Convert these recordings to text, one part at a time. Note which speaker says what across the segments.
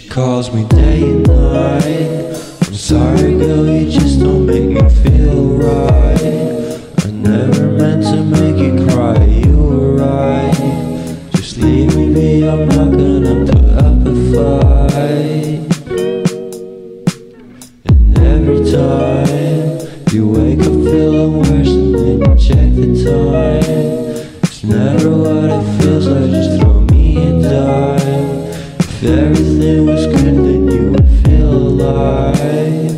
Speaker 1: She calls me day and night. I'm sorry girl, you just don't make me feel right. I never meant to make you cry, you were right. Just leave me be, I'm not gonna put up a fight. And every time you wake up feeling worse and then you check the time. It's never what it feels like, just throw me a dime. If everything was good then you would feel alive.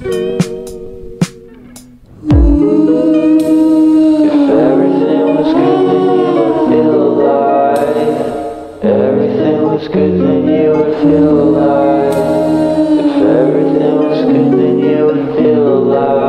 Speaker 1: If everything was good then you would feel alive. Everything was good then you would feel alive. If everything was good then you would feel alive.